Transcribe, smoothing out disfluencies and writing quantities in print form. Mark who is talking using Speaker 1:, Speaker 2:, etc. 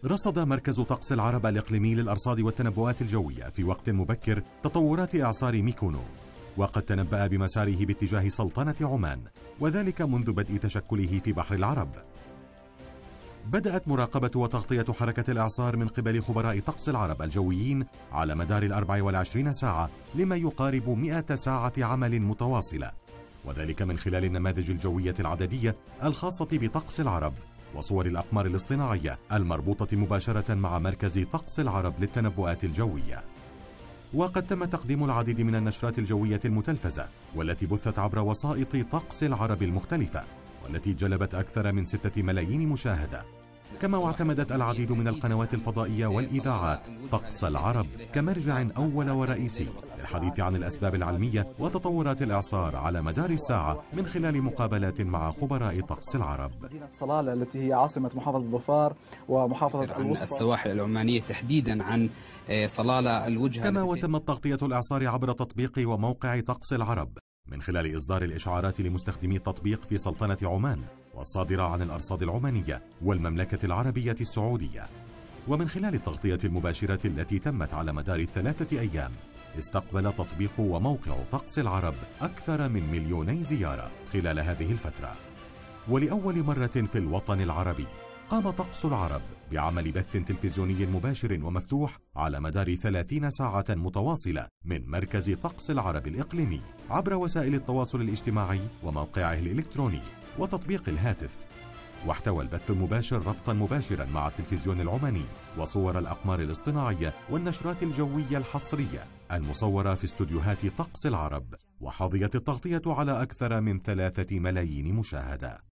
Speaker 1: رصد مركز طقس العرب الإقليمي للأرصاد والتنبؤات الجوية في وقت مبكر تطورات إعصار ميكونو، وقد تنبأ بمساره باتجاه سلطنة عمان، وذلك منذ بدء تشكله في بحر العرب. بدأت مراقبة وتغطية حركة الإعصار من قبل خبراء طقس العرب الجويين على مدار 24 ساعة لما يقارب 100 ساعة عمل متواصلة، وذلك من خلال النماذج الجوية العددية الخاصة بطقس العرب وصور الأقمار الاصطناعية المربوطة مباشرة مع مركز طقس العرب للتنبؤات الجوية. وقد تم تقديم العديد من النشرات الجوية المتلفزة والتي بثت عبر وسائط طقس العرب المختلفة، والتي جلبت أكثر من 6 ملايين مشاهدة. كما واعتمدت العديد من القنوات الفضائية والإذاعات طقس العرب كمرجع أول ورئيسي للحديث عن الأسباب العلمية وتطورات الإعصار على مدار الساعة من خلال مقابلات مع خبراء طقس العرب.
Speaker 2: مدينة صلالة التي هي عاصمة محافظة ظفار ومحافظة الوسطى،
Speaker 3: السواحل العمانية تحديدا عن صلالة الوجهة.
Speaker 1: كما وتمت تغطية الإعصار عبر تطبيق وموقع طقس العرب من خلال إصدار الإشعارات لمستخدمي التطبيق في سلطنة عمان والصادرة عن الأرصاد العمانية والمملكة العربية السعودية. ومن خلال التغطية المباشرة التي تمت على مدار 3 أيام، استقبل تطبيق وموقع طقس العرب أكثر من 2,000,000 زيارة خلال هذه الفترة. ولأول مرة في الوطن العربي قام طقس العرب بعمل بث تلفزيوني مباشر ومفتوح على مدار 30 ساعة متواصلة من مركز طقس العرب الإقليمي عبر وسائل التواصل الاجتماعي وموقعه الإلكتروني وتطبيق الهاتف. واحتوى البث المباشر ربطا مباشرا مع التلفزيون العماني وصور الأقمار الاصطناعية والنشرات الجوية الحصرية المصورة في استوديوهات طقس العرب، وحظيت التغطية على أكثر من 3 ملايين مشاهدة.